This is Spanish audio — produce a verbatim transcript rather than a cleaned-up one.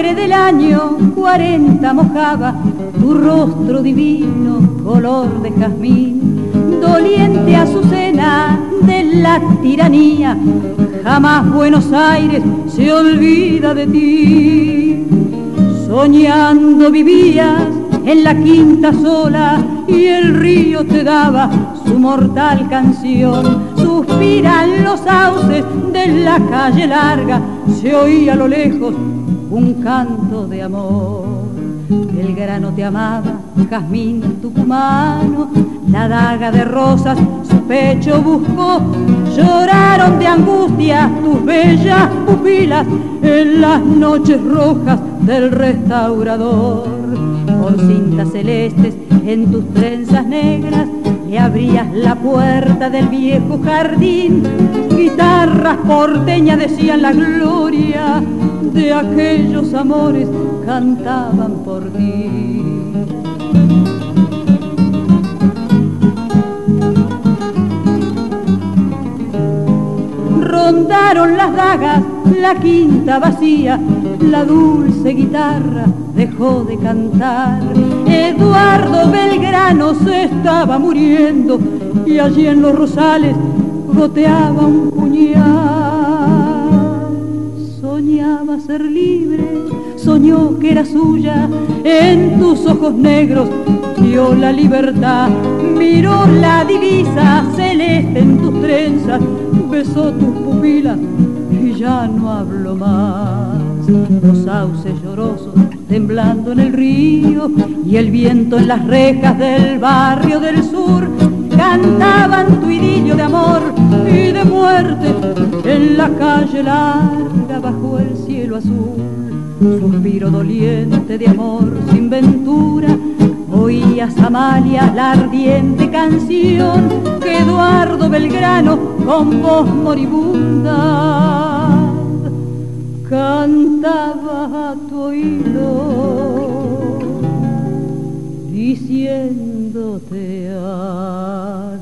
sangre del año cuarenta mojaba tu rostro divino, color de jazmín, doliente azucena de la tiranía. Jamás Buenos Aires se olvida de ti. Soñando vivías en la quinta sola y el río te daba su mortal canción. Suspiran los sauces de la calle larga, se oía a lo lejos un canto de amor. El grano te amaba, jazmín tucumano, la daga de rosas su pecho buscó. Lloraron de angustia tus bellas pupilas en las noches rojas del restaurador. Con cintas celestes en tus trenzas negras le abrías la puerta del viejo jardín. Guitarras porteñas decían la gloria de aquellos amores, cantaban por ti. Rondaron las dagas, la quinta vacía, la dulce guitarra dejó de cantar. Eduardo Belgrano se estaba muriendo y allí en los rosales goteaba un puñal. Soñaba ser libre, soñó que era suya, en tus ojos negros vio la libertad. Miró la divisa celeste en tus trenzas, besó tus pupilas y ya no habló más. Los sauces llorosos temblando en el río y el viento en las rejas del barrio del sur cantaban tu idilio de amor y de muerte en la calle larga bajo el cielo azul. Suspiro doliente de amor sin ventura, oías Amalia la ardiente canción que Eduardo Belgrano con voz moribunda cantaba a tu oído, diciéndote adiós.